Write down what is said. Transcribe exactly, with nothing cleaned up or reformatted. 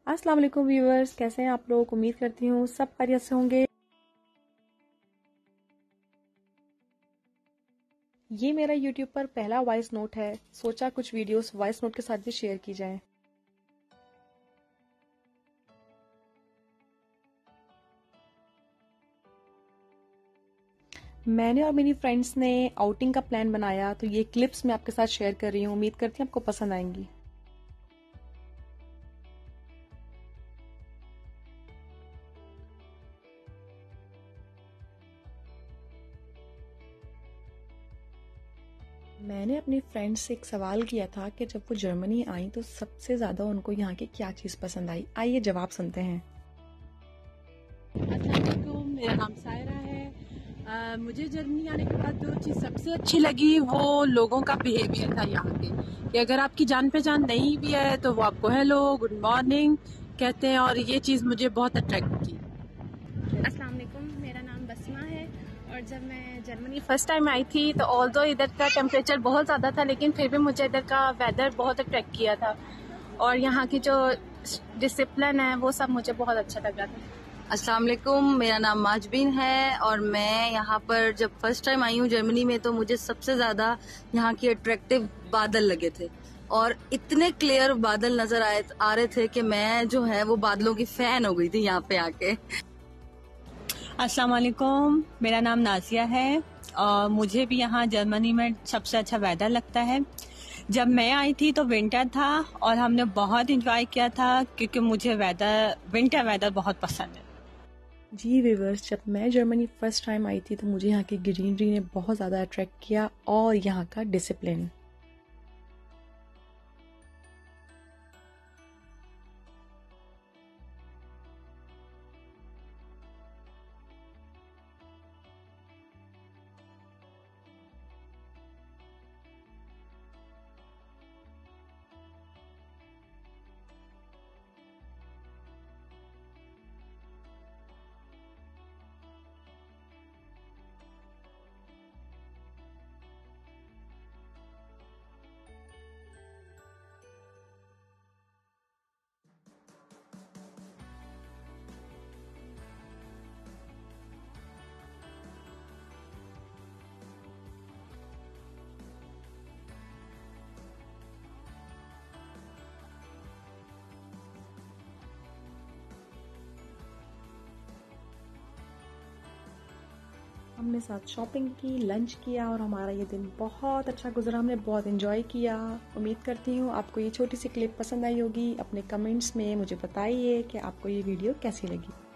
अस्सलाम वालेकुम व्यूअर्स, कैसे हैं आप लोग। उम्मीद करती हूँ सब खैरियत से होंगे। ये मेरा यूट्यूब पर पहला वॉइस नोट है। सोचा कुछ वीडियोस वॉइस नोट के साथ भी शेयर की जाए। मैंने और मेरी फ्रेंड्स ने आउटिंग का प्लान बनाया, तो ये क्लिप्स मैं आपके साथ शेयर कर रही हूँ। उम्मीद करती हूँ आपको पसंद आएंगी। मैंने अपनी फ्रेंड्स से एक सवाल किया था कि जब वो जर्मनी आई तो सबसे ज़्यादा उनको यहाँ की क्या चीज़ पसंद आई। आइए जवाब सुनते हैं। अस्सलामुअलैकुम, मेरा नाम सायरा है। आ, मुझे जर्मनी आने के बाद जो चीज़ सबसे अच्छी लगी वो लोगों का बिहेवियर था यहाँ पे। कि अगर आपकी जान पहचान नहीं भी है तो वो आपको हेलो गुड मॉर्निंग कहते हैं, और ये चीज़ मुझे बहुत अट्रैक्ट की। अस्सलाम वालेकुम, मेरा नाम बसमा है और जब मैं जर्मनी फ़र्स्ट टाइम आई थी तो ऑल्दो इधर का टेम्परेचर बहुत ज़्यादा था, लेकिन फिर भी मुझे इधर का वेदर बहुत अट्रैक्ट किया था और यहाँ की जो डिसिप्लिन है वो सब मुझे बहुत अच्छा लगा था। अस्सलाम वालेकुम, मेरा नाम माजबीन है और मैं यहाँ पर जब फर्स्ट टाइम आई हूँ जर्मनी में तो मुझे सबसे ज़्यादा यहाँ की अट्रैक्टिव बादल लगे थे और इतने क्लियर बादल नजर आए आ रहे थे कि मैं जो है वो बादलों की फैन हो गई थी यहाँ पे आके। अस्सलाम वालेकुम, मेरा नाम नाजिया है और मुझे भी यहाँ जर्मनी में सबसे अच्छा वेदर लगता है। जब मैं आई थी तो विंटर था और हमने बहुत इंजॉय किया था क्योंकि मुझे वेदर विंटर वेदर बहुत पसंद है। जी व्यूअर्स, जब मैं जर्मनी फर्स्ट टाइम आई थी तो मुझे यहाँ की ग्रीनरी ने बहुत ज़्यादा अट्रैक्ट किया और यहाँ का डिसिप्लिन। हमने साथ शॉपिंग की, लंच किया और हमारा ये दिन बहुत अच्छा गुजरा। हमने बहुत एंजॉय किया। उम्मीद करती हूँ आपको ये छोटी सी क्लिप पसंद आई होगी। अपने कमेंट्स में मुझे बताइए कि आपको ये वीडियो कैसी लगी।